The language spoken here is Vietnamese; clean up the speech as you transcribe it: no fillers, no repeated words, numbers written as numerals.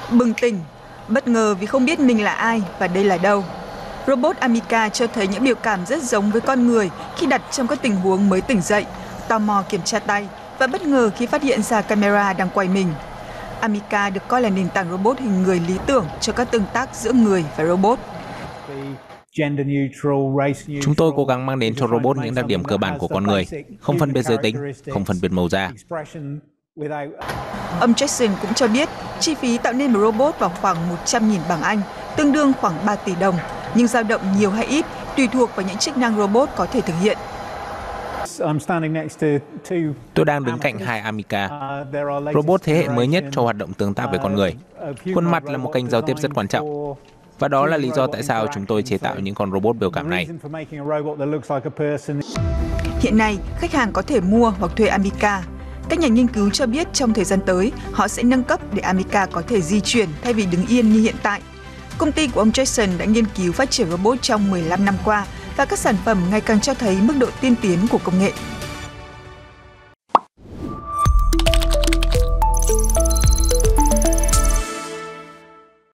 Bừng tỉnh, bất ngờ vì không biết mình là ai và đây là đâu. Robot Amica cho thấy những biểu cảm rất giống với con người khi đặt trong các tình huống mới tỉnh dậy, tò mò kiểm tra tay và bất ngờ khi phát hiện ra camera đang quay mình. Amica được coi là nền tảng robot hình người lý tưởng cho các tương tác giữa người và robot. Chúng tôi cố gắng mang đến cho robot những đặc điểm cơ bản của con người, không phân biệt giới tính, không phân biệt màu da. Ông Jackson cũng cho biết chi phí tạo nên một robot vào khoảng 100.000 bảng Anh, tương đương khoảng 3 tỷ đồng, nhưng dao động nhiều hay ít tùy thuộc vào những chức năng robot có thể thực hiện. Tôi đang đứng cạnh hai Amica, robot thế hệ mới nhất cho hoạt động tương tác với con người. Khuôn mặt là một kênh giao tiếp rất quan trọng. Và đó là lý do tại sao chúng tôi chế tạo những con robot biểu cảm này. Hiện nay, khách hàng có thể mua hoặc thuê Amica. Các nhà nghiên cứu cho biết trong thời gian tới, họ sẽ nâng cấp để Amica có thể di chuyển thay vì đứng yên như hiện tại. Công ty của ông Jackson đã nghiên cứu phát triển robot trong 15 năm qua và các sản phẩm ngày càng cho thấy mức độ tiên tiến của công nghệ.